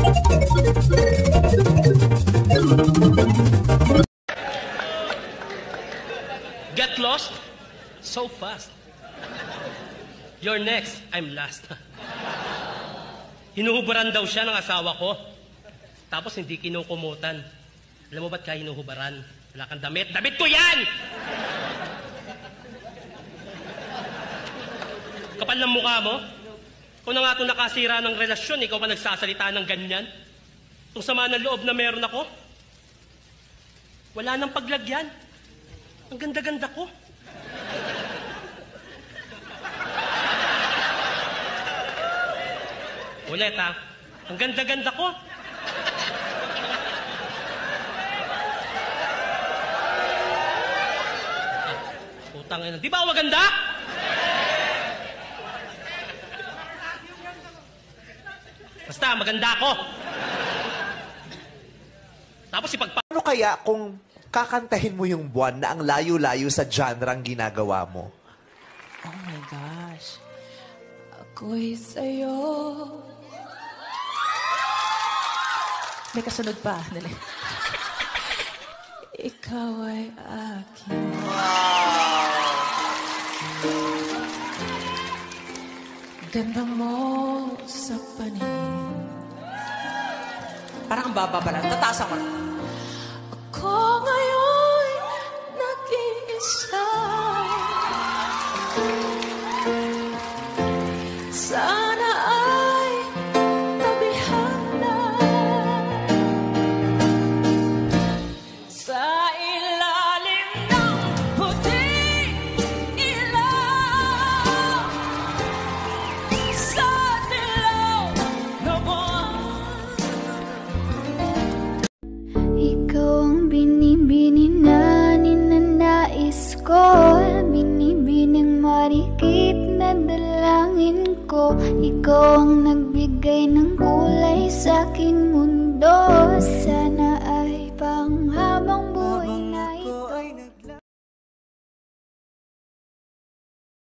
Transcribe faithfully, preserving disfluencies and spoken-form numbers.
Get lost? So fast. You're next, I'm last. Hinuhubaran daw siya ng asawa ko. Tapos hindi kinukumutan. Alam mo ba't ka hinuhubaran? Wala kang damit. Damit ko yan! Kapal ng mukha mo? Kung na nga ito nakasira ng relasyon, ikaw pa nagsasalita ng ganyan? Itong sama ng loob na meron ako? Wala nang paglagyan. Ang ganda-ganda ko. Ulit ha, ang ganda-ganda ko. Putang ina, di ba ako maganda? Basta, maganda ako. Tapos ipagpa... Ano kaya kung kakantahin mo yung Buwan na ang layo-layo sa genre-ang ginagawa mo? Oh my gosh. Ako'y sa'yo. May kasunod pa. Dali. Ikaw ay akin. Ganda mo sa paningin. Parang ang baba pala. Tataas ako. Ako ngayon nag-iisa. Sana ay tabihan na sa ilalim ng puting ilaw, sa dilaw na buwan. Ikaw ang binibini na ninanais ko, binibining marikit na dalangin ko. Ikaw ang nagbigay ng kulay sa aking mundo. Sana